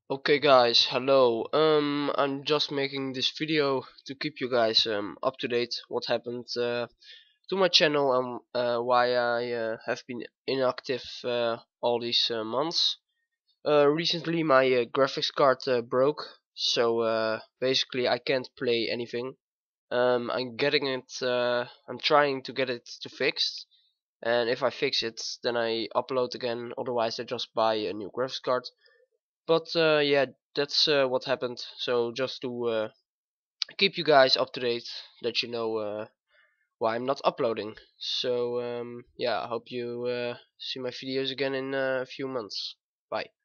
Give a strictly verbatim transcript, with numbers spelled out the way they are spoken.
Okay guys, hello. Um, I'm just making this video to keep you guys um, up to date what happened uh, to my channel and uh, why I uh, have been inactive uh, all these uh, months. Uh, recently my uh, graphics card uh, broke, so uh, basically I can't play anything. Um, I'm getting it. Uh, I'm trying to get it to fixed, and if I fix it, then I upload again. Otherwise, I just buy a new graphics card. But uh, yeah, that's uh, what happened. So just to uh, keep you guys up to date, that you know uh, why I'm not uploading. So um, yeah, I hope you uh, see my videos again in uh, a few months. Bye.